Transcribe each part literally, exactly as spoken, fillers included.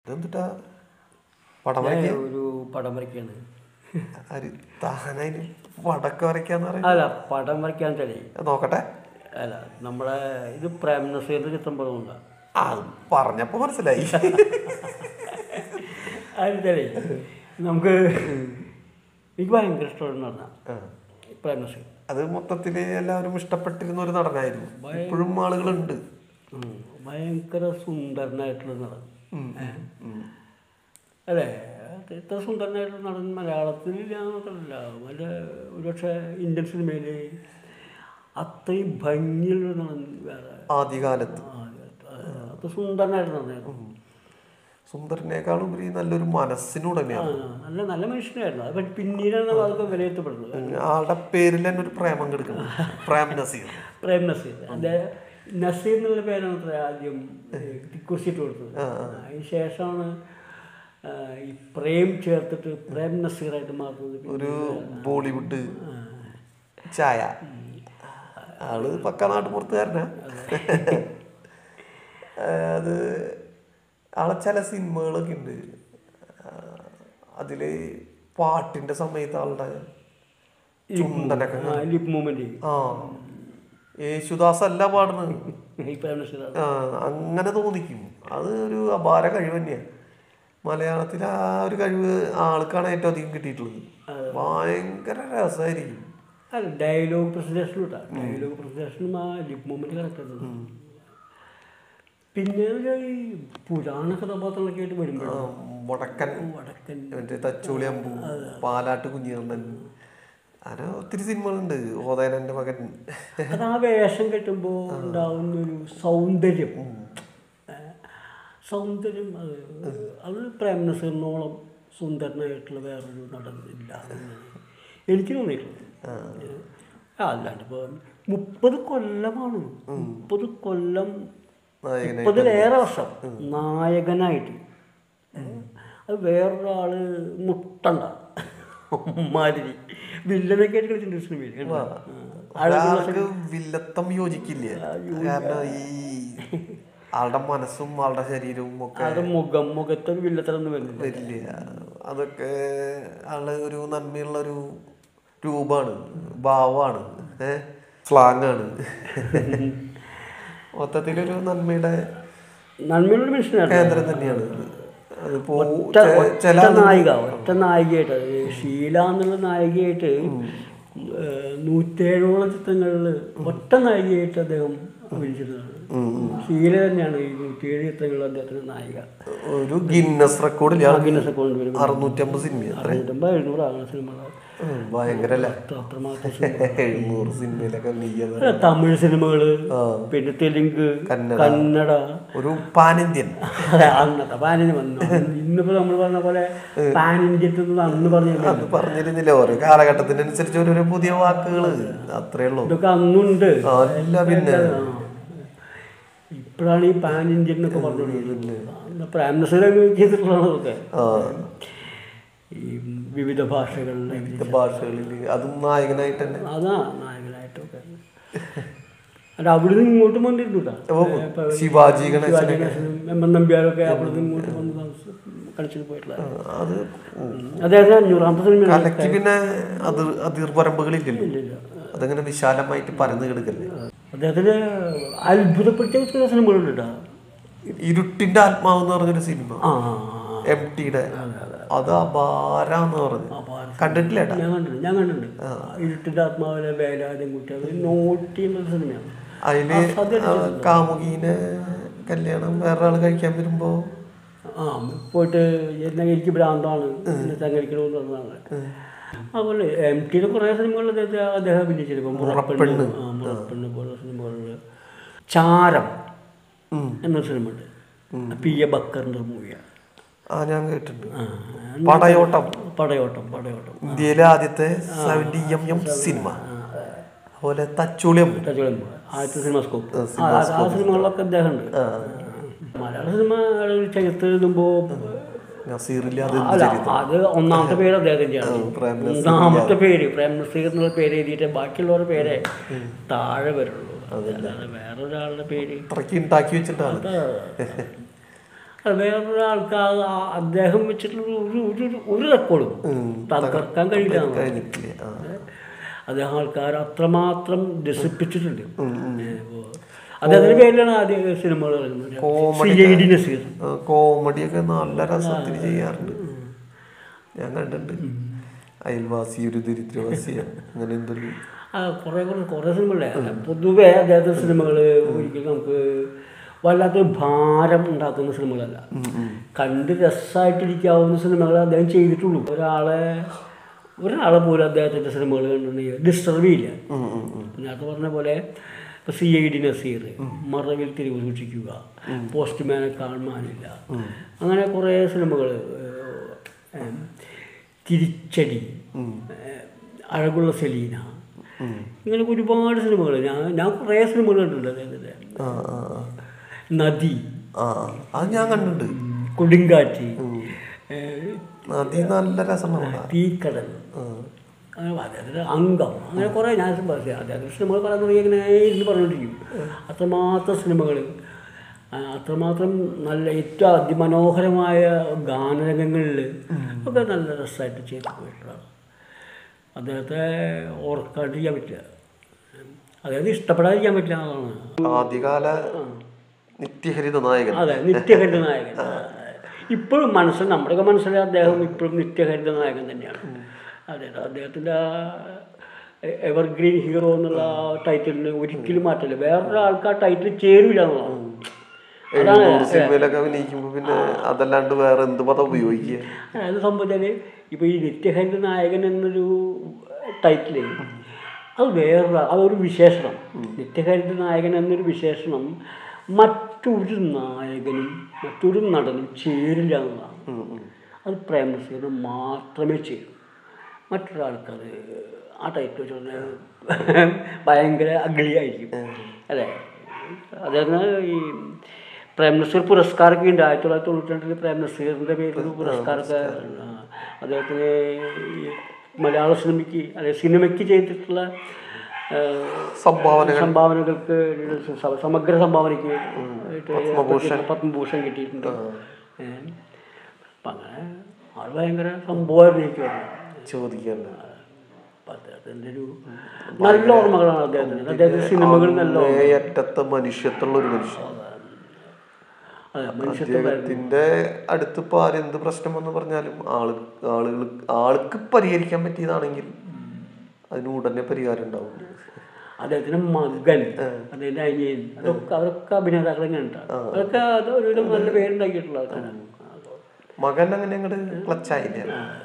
ഇതെന്തിട്ടാ പടം വരയ്ക്കുക? ഒരു പടം വരയ്ക്കാണ്. താനായി പടക്കം വരയ്ക്കാന്ന് പറയുന്നത്? അല്ല, പടം വരയ്ക്കാൻ തലേ നോക്കട്ടെ. അല്ല, നമ്മളെ ഇത് പ്രേം നസീറിന്റെ ചിത്രം പടമുണ്ട. ആ പറഞ്ഞപ്പോ മനസ്സിലായി. അതിന് തലേ നമുക്ക് എനിക്ക് ഭയങ്കര ഇഷ്ടമുള്ള നടന്ന പ്രേം നസീർ. അത് മൊത്തത്തില് എല്ലാവരും ഇഷ്ടപ്പെട്ടിരുന്ന ഒരു നടനായിരുന്നു. ഇപ്പോഴും ആളുകളുണ്ട്. ഭയങ്കര സുന്ദരനായിട്ടുള്ള നടൻ അല്ലേ? ഇത്ര സുന്ദരനായിട്ടുള്ള നടൻ മലയാളത്തിൽ മാത്രമല്ല, വല്ല ഒരുപക്ഷെ ഇന്ത്യൻ സിനിമയിൽ അത്രയും ഭംഗിയുള്ള നടൻ വേറെ ആദ്യകാലത്ത് അത്ര സുന്ദരനായിട്ട് നടനായിരുന്നു. സുന്ദരനേക്കാളും ഉപരി നല്ലൊരു മനസ്സിനുടനെയാണ്. നല്ല നല്ല മനുഷ്യനായിരുന്നു. അത് പിന്നീടാണ് അതൊക്കെ വിലയിരുത്തപ്പെടുന്നത്. ആളുടെ പേരിൽ തന്നെ ഒരു പ്രേമം കിടക്കുന്നത്. പ്രേം നസീർ. പ്രേം നസീർ. അദ്ദേഹം നസീർ എന്നുള്ള പേരാണ് ആദ്യം കുറിച്ചിട്ട് കൊടുത്തത്. അതിന് ശേഷമാണ് ഈ പ്രേം ചേർത്തിട്ട് പ്രേം നസീറായിട്ട് മാറുന്നത്. ഒരു ബോളിവുഡ് ചായ. ആള് പക്ക നാട്ടുപുറത്തുകാരനാ. അത് ആളെ ചില സിനിമകളൊക്കെ ഉണ്ട്, അതില് പാട്ടിന്റെ സമയത്ത് ആളുടെ ചുണ്ടനൊക്കെ ആ യേശുദാസ് അല്ല പാടുന്നത്, അങ്ങനെ തോന്നിക്കും. അത് ഒരു അപാര കഴിവ് തന്നെയാണ്. മലയാളത്തിൽ ആ ഒരു കഴിവ് ആൾക്കാണ് ഏറ്റവും അധികം കിട്ടിയിട്ടുള്ളത്. ഭയങ്കര രസമായിരിക്കും. ഡയലോഗ് പ്രസന്റേഷനും ഇട്ടാ ഡയലോഗ് പ്രസന്റേഷനും ആ ലിപ് മൂവ്മെന്റ് കറക്റ്റ്. പിന്നെ ഈ പുരാണ കഥാപാത്രങ്ങളൊക്കെ ആയിട്ട് വരുമ്പോൾ വടക്കൻ വടക്കൻ മറ്റേ തച്ചോളി അമ്പു, പാലാട്ട് കുഞ്ഞികണ്ണൻ, അങ്ങനെ ഒത്തിരി സിനിമകളുണ്ട്. ഓതേനന്റെ മകൻ. അത് ആ വേഷം കെട്ടുമ്പോൾ ഉണ്ടാവുന്നൊരു സൗന്ദര്യം സൗന്ദര്യം അത് അത് പ്രേം നസീറിനോളം സുന്ദരനായിട്ടുള്ള വേറൊരു നടൻ ഇല്ല എനിക്ക് തോന്നിയിട്ടുള്ളത്. അല്ലാണ്ട് ഇപ്പോൾ മുപ്പത് കൊല്ലമാണ് മുപ്പത് കൊല്ലം മുപ്പതിലേറെ വർഷം നായകനായിട്ട്. അത് വേറൊരാള് മുട്ടണ്ട മാതിരി വില്ലനൊക്കെ ആയിട്ട് കളിച്ചിട്ടുണ്ട് സിനിമയിൽ. വില്ലത്തം യോജിക്കില്ല. കാരണം ഈ ആളുടെ മനസ്സും ആളുടെ ശരീരവും ഒക്കെ മുഖം മുഖത്തെ വില്ലത്തരൊന്നും വരില്ല. അതൊക്കെ ആള് ഒരു നന്മയുള്ള ഒരു രൂപമാണ്, ഭാവമാണ്, ഏഹ് സ്ലാങ്ങാണ്. മൊത്തത്തിലൊരു നന്മയുടെ നന്മയുടെ മനുഷ്യനാണ്, കേന്ദ്രം തന്നെയാണ്. ഒറ്റ നായിക ഒറ്റ നായികയായിട്ട് ഷീല എന്നുള്ള നായികയായിട്ട് നൂറ്റേഴോളം ചിത്രങ്ങളിൽ ഒറ്റ നായികയായിട്ട് അദ്ദേഹം അഭിനയിച്ചിരുന്നതാണ്. ഷീല തന്നെയാണ് ഈ നൂറ്റിയേഴ് ചിത്രങ്ങളിൽ അദ്ദേഹത്തിന് നായിക. ഒരു ഗിന്നസ് റെക്കോർഡ് ഗിന്നസ് റെക്കോർഡ് വരും. അറുന്നൂറ്റമ്പത് സിനിമ അറുന്നൂറ്റമ്പത് എഴുന്നൂറ് ആകുന്ന സിനിമകൾ. ഭയങ്കര തമിഴ് സിനിമകള്, പിന്നെ തെലുങ്ക്, കന്നഡ, ഒരു പാൻ ഇന്ത്യൻ. അന്നത്തെ പാൻ ഇന്ത്യൻ വന്നു. ഇന്നിപ്പോ നമ്മൾ പറഞ്ഞ പോലെ പാൻ ഇന്ത്യൻ അന്ന് പറഞ്ഞിരുന്നില്ല പറഞ്ഞിരുന്നില്ല ഓരോ കാലഘട്ടത്തിനനുസരിച്ച് ഓരോ പുതിയ വാക്കുകള്, അത്രേ ഉള്ളൂ. ഇതൊക്കെ അന്നുണ്ട്. പിന്നെ ഇപ്പോഴാണ് ഈ പാൻ ഇന്ത്യൻ എന്നൊക്കെ പറഞ്ഞുകൊണ്ടിരിക്കുന്നത്. പ്രേം നസീർ ചെയ്തിട്ടുള്ളതാണ് അതൊക്കെ. ഈ വിവിധ ഭാഷകളിൽ വിവിധ ഭാഷകളിൽ അതും നായകനായിട്ട് തന്നെ. അതാ നായകനായിട്ടൊക്കെ. അല്ല, അവിടുന്ന് ഇങ്ങോട്ടും വന്നിരുന്നു. ശിവാജി എം എൻ നമ്പ്യാരൊക്കെ അവിടുന്ന് ഇങ്ങോട്ട് വന്ന് കളിച്ചിട്ട് പോയിട്ടുള്ള അദ്ദേഹത്തിന് അഞ്ഞൂറാമത്തെ സിനിമ. പിന്നെ അത് അതിർവരമ്പുകളില്ലല്ലോ, അതങ്ങനെ വിശാലമായിട്ട് പരന്നു കിടക്കല്ലേ. അദ്ദേഹത്തിന് അത്ഭുതപ്പെടുത്തിയ ചില സിനിമകളുണ്ട് കേട്ടോ. ഇരുട്ടിന്റെ ആത്മാവ് എന്ന് പറഞ്ഞൊരു സിനിമ, എം ടിയുടെ. അത് അപാരാന്ന് പറഞ്ഞു. കണ്ടിട്ടില്ല? ഞാൻ കണ്ടിട്ടുണ്ട് ഞാൻ കണ്ടിട്ടുണ്ട് ഇരുട്ടിന്റെ ആത്മാവിലെ വേലാദ്യം കുട്ടി. അത് നോട്ടി എന്നൊരു സിനിമയാണ്. അതില് കാമുകീനെ കല്യാണം വേറൊരാൾ കഴിക്കാൻ വരുമ്പോ ആ പോയിട്ട് എന്നാൽ എനിക്ക് ഭ്രാന്താണ് കഴിക്കണമെന്ന് പറഞ്ഞതാണ്. അതുപോലെ എം ടിയുടെ കുറേ സിനിമകളിൽ അദ്ദേഹത്തെ അദ്ദേഹം അഭിനയിച്ചിരിക്കും. മുറപ്പെണ്ണ് മുറപ്പെണ്ണ് പോലെ സിനിമകളിൽ. ചാരം എന്നൊരു സിനിമ ഉണ്ട്, പി എ ബക്കറിന്റെ മൂവിയാണ്. ആ ഞാൻ കേട്ടിട്ടുണ്ട്. പടയോട്ടം പടയോട്ടം പടയോട്ടം ഇന്ത്യയിലെ ആദ്യത്തെ സെവന്റി എം എം സിനിമ. അതുപോലെ തച്ചോളിയം തച്ചോളിയം ആദ്യത്തെ സിനിമാസ്കോപ്പ്. ആ സിനിമകളിലൊക്കെ അദ്ദേഹം ഉണ്ട്. മലയാള സിനിമ ചരിത്രം എഴുതുമ്പോൾ അല്ല, അത് ഒന്നാമത്തെ പേര് അദ്ദേഹത്തിൻ്റെയാണ്. ഒന്നാമത്തെ പേര് പ്രേം നസീർ എന്നുള്ള പേര് എഴുതിയിട്ട് ബാക്കിയുള്ളവരുടെ പേരെ താഴെ വരുള്ളൂ. അല്ലാതെ വേറൊരാളുടെ പേര് ഉണ്ടാക്കി വെച്ചിട്ടാണ്. വേറൊരാൾക്ക് അദ്ദേഹം വെച്ചിട്ടുള്ള ഒരു ഒരു ഒരു റെക്കോർഡും തകർക്കാൻ കഴിയില്ല. അദ്ദേഹം ആൾക്കാർ അത്രമാത്രം രസിപ്പിച്ചിട്ടുണ്ട്. അദ്ദേഹത്തിന്റെ പേരിലാണ് ആദ്യ സിനിമകൾ ഇറങ്ങുന്നത്. കോമഡിയൊക്കെ നല്ല രസത്തിൽ ചെയ്യാറുണ്ട്. ഞാൻ കണ്ടിട്ടുണ്ട്. അയൽവാസി ഒരു ദരിദ്രവാസി അങ്ങനെ എന്തൊരു കുറേ കുറേ കുറേ സിനിമകളെ പൊതുവെ അദ്ദേഹത്തെ സിനിമകൾ ഒരിക്കലും നമുക്ക് വല്ലാത്തൊരു ഭാരം ഉണ്ടാക്കുന്ന സിനിമകളല്ല, കണ്ട് രസമായിട്ടിരിക്കാവുന്ന സിനിമകൾ അദ്ദേഹം ചെയ്തിട്ടുള്ളൂ. ഒരാളെ ഒരാളെ പോലും അദ്ദേഹത്തിൻ്റെ സിനിമകൾ കണ്ടിട്ടുണ്ടെങ്കിൽ ഡിസ്റ്റർബ് ചെയ്യില്ല. നേരത്തെ പറഞ്ഞ പോലെ ഇപ്പോൾ സി ഐ ഡി നസീർ, മറവിൽ തിരിവ് സൂക്ഷിക്കുക, പോസ്റ്റ്മാനെ കാണാനില്ല, അങ്ങനെ കുറേ സിനിമകൾ, തിരിച്ചടി, അഴകുള്ള സെലീന, ഇങ്ങനെ ഒരുപാട് സിനിമകൾ ഞാൻ ഞാൻ കുറേ സിനിമകൾ കണ്ടിട്ടുണ്ട് അദ്ദേഹത്തിൻ്റെ. നദി, അത് ഞാൻ കണ്ടിട്ടുണ്ട്. കൊടുങ്കാറ്റ്, നദി നല്ല രസമാണ്. തീക്കടൽ, അദ്ദേഹത്തിൻ്റെ അംഗം, അങ്ങനെ കുറേ ഞാൻ അദ്ദേഹത്തിൻ്റെ സിനിമകൾ പറയാൻ തുടങ്ങി ഇങ്ങനെ ഇരുന്ന് പറഞ്ഞുകൊണ്ടിരിക്കും. അത്രമാത്രം സിനിമകൾ, അത്രമാത്രം നല്ല ഏറ്റവും അതിമനോഹരമായ ഗാനരംഗങ്ങളിൽ ഒക്കെ നല്ല രസമായിട്ട് ചെയ്ത് പോയിട്ടുള്ളതാണ്. അദ്ദേഹത്തെ ഓർക്കാണ്ടിരിക്കാൻ പറ്റില്ല, അദ്ദേഹത്തെ ഇഷ്ടപ്പെടാതിരിക്കാൻ പറ്റില്ല എന്നുള്ളതാണ്. ആദ്യകാല നിത്യഹരിത നായകൻ. അതെ, നിത്യഹരിത നായകൻ. ഇപ്പോഴും മനസ്സിൽ നമ്മുടെയൊക്കെ മനസ്സിൽ അദ്ദേഹം ഇപ്പോഴും നിത്യഹരിത നായകൻ തന്നെയാണ്. അതെ, അദ്ദേഹത്തിൻ്റെ എവർഗ്രീൻ ഹീറോ എന്നുള്ള ടൈറ്റിലിന് ഒരിക്കലും മാറ്റില്ല. വേറൊരാൾക്ക് ആ ടൈറ്റിൽ ചേരില്ല എന്നുള്ളതാണ്. സിനിമയിലൊക്കെ അഭിനയിക്കുമ്പോൾ പിന്നെ അതല്ലാണ്ട് വേറെ എന്ത് പദം ഉപയോഗിക്കുക? അതായത് സംഭവിച്ചാൽ ഇപ്പോൾ ഈ നിത്യഹരിത നായകൻ എന്നൊരു ടൈറ്റില് അത് വേറൊരു അതൊരു വിശേഷണം. നിത്യഹരിത നായകൻ എന്നൊരു വിശേഷണം മറ്റൊരു നായകനും മറ്റൊരു നടനും ചേരില്ല എന്നുള്ളതാണ്. അത് പ്രേം നസീറിന് മാത്രമേ ചേരൂ. മറ്റൊരാൾക്കത് ആ ടൈറ്റിൽ വെച്ച് പറഞ്ഞാൽ ഭയങ്കര അഗ്ലിയായിരിക്കും. അല്ലേ, അദ്ദേഹത്തിന് ഈ പ്രേം നസീർ പുരസ്കാരമൊക്കെ ഉണ്ട്. ആയിരത്തി തൊള്ളായിരത്തി തൊണ്ണൂറ്റി രണ്ടിൽ പ്രേം നസീറിൻ്റെ പേരിൽ പുരസ്കാരമൊക്കെ അദ്ദേഹത്തിന് ഈ മലയാള സിനിമയ്ക്ക് അല്ലെ സിനിമയ്ക്ക് ചെയ്തിട്ടുള്ള സംഭാവന സംഭാവനകൾക്ക് സമഗ്ര സംഭാവനയ്ക്ക് പത്മഭൂഷൺ കിട്ടിയിട്ടുണ്ട്. അപ്പം അങ്ങനെ ആൾ ഭയങ്കര സംഭവമായിരുന്നു എനിക്ക് പറഞ്ഞു ചോദിക്കാറുണ്ട്. അപ്പം അദ്ദേഹത്തിൻ്റെ ഒരു നല്ല ഓർമ്മകളാണ് അദ്ദേഹത്തിന്. അദ്ദേഹത്തിൻ്റെ സിനിമകൾ നല്ല അറ്റത്തെ മനുഷ്യത്തുള്ള ഒരു മനുഷ്യൻ. അദ്ദേഹത്തിന്റെ അടുത്ത് ഇപ്പോൾ ആരെന്ത് പ്രശ്നം എന്ന് പറഞ്ഞാലും ആള് ആളുകൾ ആൾക്ക് പരിഹരിക്കാൻ പറ്റിയതാണെങ്കിൽ അതിന് ഉടനെ പരിഹാരം ഉണ്ടാവും. അദ്ദേഹത്തിന്റെ മകൻ, അദ്ദേഹത്തിന്റെ അനിയൻ, അതൊക്കെ അവരൊക്കെ അഭിനേതാക്കൾ തന്നെയാണ്. അതൊക്കെ അത് ഒരു നല്ല പേരുണ്ടാക്കിയിട്ടുള്ള ആൾക്കാരാണ്. മകൻ അങ്ങനെ അങ്ങോട്ട് ക്ലച്ചായില്ല.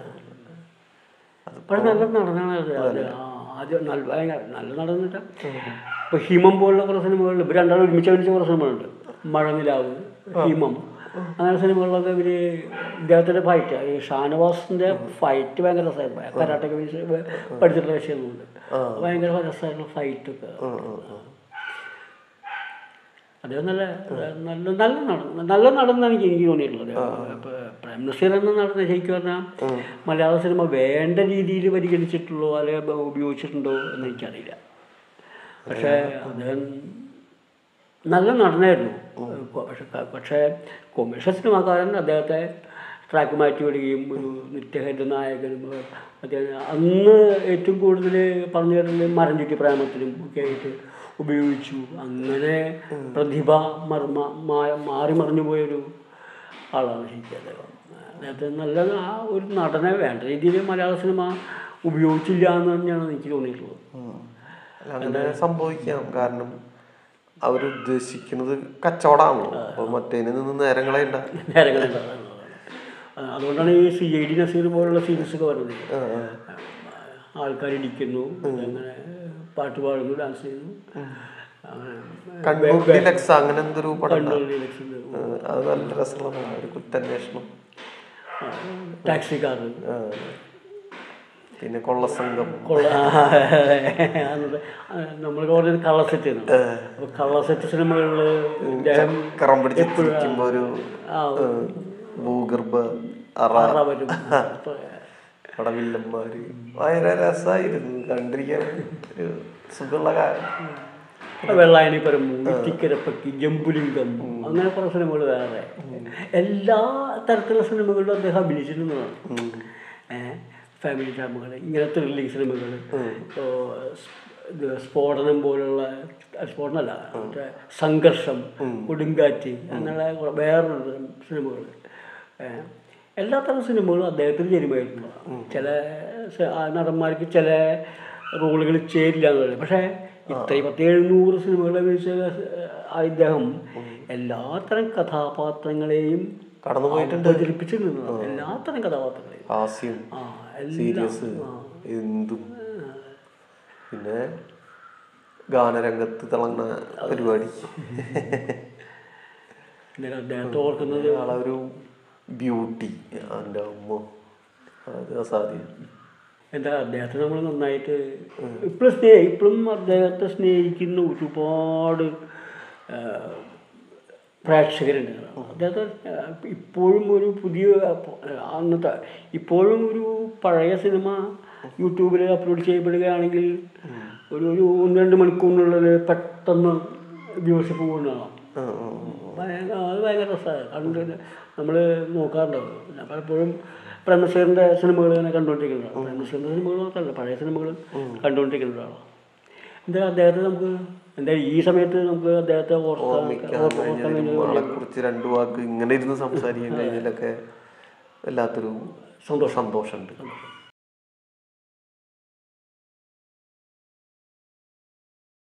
അപ്പോൾ നല്ല നടനാണ് ആദ്യം. നല്ല ഭയങ്കര നല്ല നടൻ വെച്ചാൽ ഇപ്പോൾ ഹിമം പോലുള്ള കുറേ സിനിമകളിൽ ഇവർ രണ്ടാളും ഒരുമിച്ച് അഭിനയിച്ച കുറേ സിനിമകളുണ്ട്. മഴനിലാവ്, ഹിമം, അങ്ങനെ സിനിമകളിലൊക്കെ ഇവർ ഇദ്ദേഹത്തിൻ്റെ ഫൈറ്റ്, ഈ ഷാനവാസിൻ്റെ ഫൈറ്റ് ഭയങ്കര രസമായിരുന്നു. കരാട്ടൊക്കെ പഠിച്ചിട്ടുള്ള വിഷയങ്ങളുണ്ട്. ഭയങ്കര രസമായിട്ടുള്ള ഫൈറ്റൊക്കെ. അദ്ദേഹം നല്ല നല്ല നല്ല നടൻ നല്ല നടന്നാണ് എനിക്ക് എനിക്ക് തോന്നിയിട്ടുള്ളത്. ഇപ്പോൾ പ്രേം നസീർ എന്ന നടനെ ശരിക്കും പറഞ്ഞാൽ മലയാള സിനിമ വേണ്ട രീതിയിൽ പരിഗണിച്ചിട്ടുള്ളോ അല്ലെങ്കിൽ ഉപയോഗിച്ചിട്ടുണ്ടോ എന്ന് എനിക്കറിയില്ല. പക്ഷേ അദ്ദേഹം നല്ല നടനായിരുന്നു. പക്ഷെ പക്ഷേ കൊമേഴ്ഷ്യൽ സിനിമാക്കാരൻ അദ്ദേഹത്തെ ട്രാക്ക് മാറ്റി വിടുകയും ഒരു നിത്യഹരിത നായകനും അദ്ദേഹം അന്ന് ഏറ്റവും കൂടുതൽ പറഞ്ഞു തരുന്നത് മരം ചുറ്റി പ്രേമത്തിനും ഒക്കെ ആയിട്ട് ഉപയോഗിച്ചു. അങ്ങനെ പ്രതിഭ മർമ്മ മാറി മറിഞ്ഞു പോയൊരു ആളാണ് ശരിക്കും അദ്ദേഹം. അദ്ദേഹത്തെ നല്ല ആ ഒരു നടനെ വേണ്ട രീതിയിൽ മലയാള സിനിമ ഉപയോഗിച്ചില്ല എന്ന് തന്നെയാണ് എനിക്ക് തോന്നിയിട്ടുള്ളത്. അങ്ങനെ സംഭവിക്കാം. കാരണം അവരുദ്ദേശിക്കുന്നത് കച്ചവടമാണല്ലോ. അപ്പോൾ മറ്റേതിൽ നിന്ന് നേരങ്ങളേണ്ട നേരങ്ങളുണ്ട്. അതുകൊണ്ടാണ് ഈ സി ഐ ഡി നസീർ പോലുള്ള സീരീസൊക്കെ വരുന്നത്. ആൾക്കാർ ഇടിക്കുന്നു, അങ്ങനെ പാട്ട് പാടുന്നു, ഡാൻസ് ചെയ്യുന്നു. അങ്ങനെ എന്തൊരു പടം, അത് നല്ല രസമുള്ള ഒരു കുറ്റാന്വേഷണം, ടാക്സിക്കാർ, പിന്നെ കൊള്ളസംഘം, കൊള്ള നമ്മൾ പറഞ്ഞത് കള്ളസെറ്റ്. അപ്പോൾ കള്ളസെറ്റ് സിനിമകളിൽ കറം പിടിച്ചിരിക്കുമ്പോൾ ഒരു ഭൂഗർഭ അറ വരും. അവിടെ വില്ലന്മാര് ഭയങ്കര രസമായിരുന്നു കണ്ടിരിക്കാൻ, ഒരു സുഖമുള്ള കാര്യം. വെള്ളായണിപ്പുരം, ഇത്തിക്കരപ്പക്കി, ജംബുലിംഗം, അങ്ങനെ കുറേ സിനിമകൾ വേറെ. എല്ലാ തരത്തിലുള്ള സിനിമകളിലും അദ്ദേഹം അഭിനയിച്ചിരുന്നതാണ്. ഫാമിലി ഡ്രാമകൾ, ഇങ്ങനെ ത്രില്ലിംഗ് സിനിമകൾ, ഇപ്പോൾ ഇത് സ്ഫോടനം പോലുള്ള, സ്ഫോടനമല്ല മറ്റേ സംഘർഷം, കൊടുങ്കാറ്റ്, അങ്ങനെയുള്ള വേറൊരു സിനിമകൾ, എല്ലാ തരം സിനിമകളും അദ്ദേഹത്തിന് ചേരുമായിരുന്നു. ചില നടന്മാർക്ക് ചില റോളുകൾ ചേരില്ല എന്നുള്ളത്. പക്ഷേ ഇത്രയും പത്ത് എഴുന്നൂറ് സിനിമകൾ അഭിനയിച്ച അദ്ദേഹം എല്ലാത്തരം കഥാപാത്രങ്ങളെയും കടന്നു പോയിട്ടുണ്ട്, അവതരിപ്പിച്ചിട്ടുണ്ട്. എല്ലാത്തരം കഥാപാത്രങ്ങളെയും, ആ സീരിയസ് എന്തും, പിന്നെ ഗാനരംഗത്ത് തിളങ്ങുന്ന പരിപാടി. അദ്ദേഹത്തെ ഓർക്കുന്നത് ആളൊരു ബ്യൂട്ടി, എൻ്റെ അമ്മ, അത് അസാധ്യം. എന്താ അദ്ദേഹത്തെ നമ്മൾ നന്നായിട്ട് ഇപ്പോഴും സ്നേഹി ഇപ്പോഴും അദ്ദേഹത്തെ സ്നേഹിക്കുന്ന ഒരുപാട് പ്രേക്ഷകരുണ്ട്. അദ്ദേഹത്തെ ഇപ്പോഴും ഒരു പുതിയ അന്നത്തെ ഇപ്പോഴും ഒരു പഴയ സിനിമ യൂട്യൂബിൽ അപ്ലോഡ് ചെയ്യപ്പെടുകയാണെങ്കിൽ ഒരു ഒരു ഒന്ന് രണ്ട് മണിക്കൂറിനുള്ളിൽ പെട്ടെന്ന് വ്യൂവർഷിപ്പ് പോകുന്നതാണ്. അത് ഭയങ്കര രസമാണ്. കണ്ട് നമ്മൾ നോക്കാറുണ്ടാവും. ഞാൻ പലപ്പോഴും പ്രേം നസീറിൻ്റെ സിനിമകൾ ഇങ്ങനെ കണ്ടുകൊണ്ടിരിക്കുന്നതാണ്. പ്രേം നസീറിൻ്റെ സിനിമകൾ മാത്രമല്ല, പഴയ സിനിമകൾ കണ്ടുകൊണ്ടിരിക്കുന്നതാണ്. എന്താ അദ്ദേഹത്തെ നമുക്ക് എന്താ ഈ സമയത്ത് നമുക്ക് അദ്ദേഹത്തെ കുറിച്ച് രണ്ടു വാക്ക് ഇങ്ങനെ ഇരുന്ന് സംസാരിക്കാൻ കഴിഞ്ഞതിലൊക്കെ വല്ലാത്തൊരു സന്തോഷം സന്തോഷമുണ്ട്.